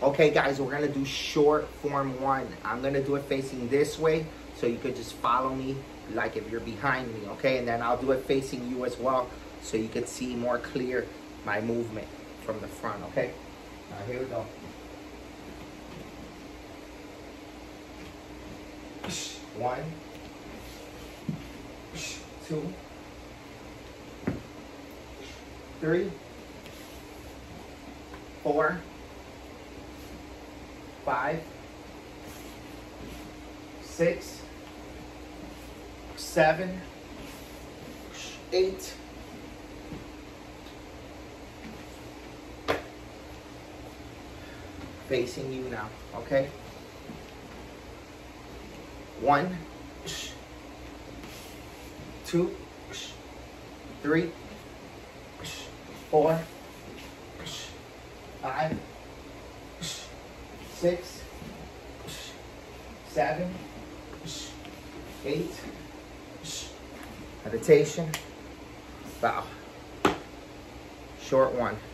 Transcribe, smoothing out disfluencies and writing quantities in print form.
Okay, guys, we're gonna do short form 1. I'm gonna do it facing this way, so you could just follow me like if you're behind me, okay? And then I'll do it facing you as well, so you could see more clear my movement from the front, okay? Now, here we go. 1, 2, 3, 4, 5, 6, 7, 8, 9. Facing you now, okay? 1, 2, 3, 4, 5, 6, 7, 8. Meditation. Bow. Short 1.